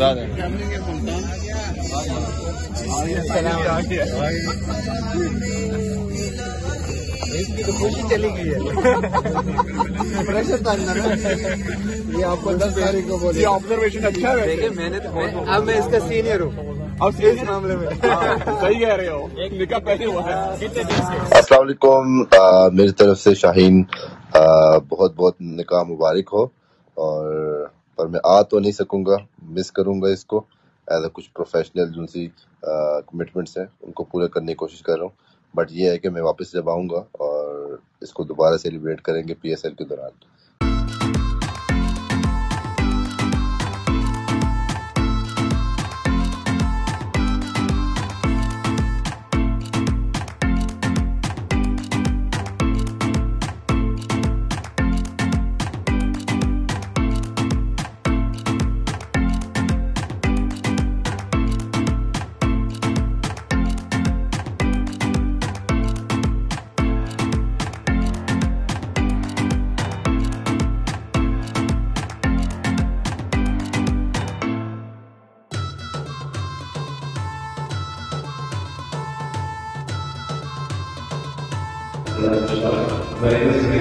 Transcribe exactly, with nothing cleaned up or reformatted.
बता दें। इसकी तो खुशी चली गई है। प्रेशर था अंदर ना, ये आपको दस तारीख को बोले। ऑब्जर्वेशन अच्छा है। देखिए मैंने तो अब मैं इसका सीनियर हूँ अब इस मामले में। सही कह रहे हो, एक निकाह पहले हुआ है। अस्सलाम वालेकुम, मेरी तरफ से शाहीन बहुत बहुत निकाह मुबारक हो। और पर मैं आ तो नहीं सकूंगा, मिस करूंगा इसको। एज कुछ प्रोफेशनल जो सी कमिटमेंट्स हैं उनको पूरा करने की कोशिश कर रहा हूँ। बट ये है कि मैं वापस जब आऊंगा और इसको दोबारा सेलिब्रेट करेंगे पी एस एल के दौरान। wedding